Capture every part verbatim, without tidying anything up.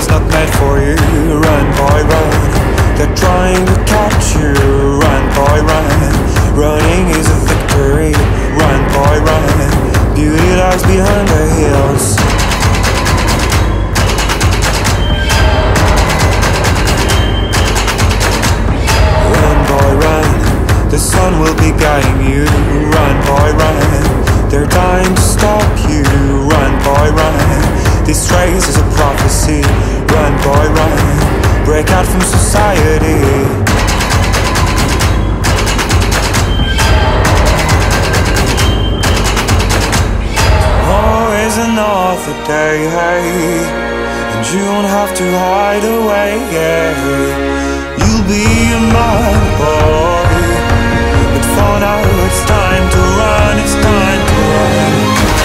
is not meant for you. Run, boy, run. They're trying to catch you. Run, boy, run. Running is a victory. Run, boy, run. Beauty lies behind the hills. Run, boy, run. The sun will be guiding you. Run, boy, run. They're dying to stop you. Run, boy, run. This race is a prophecy. Run, boy, run. Break out from society. Always another day, hey, and you don't have to hide away, yeah. You'll be a man, boy, but for now it's time to run, it's time to run.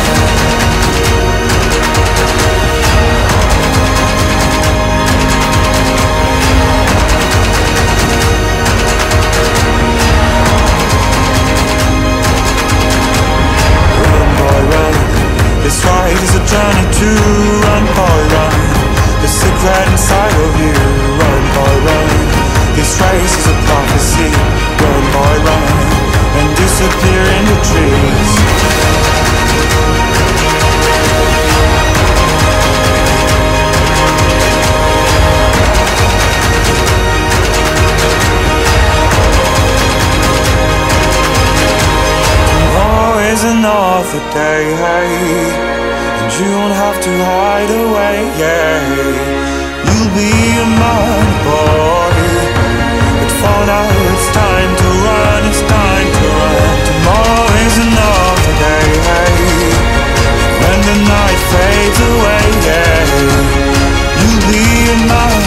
This ride is a journey to run, boy, run. The secret inside of you. Run, boy, run. This race is a prophecy. Run, boy, run. And disappear in the trees. Tomorrow is another day, hey, and you don't have to hide away, yeah. You'll be a man, boy, but for now it's time to run, it's time to run. Tomorrow is another day, hey, when the night fades away, yeah. You'll be a man.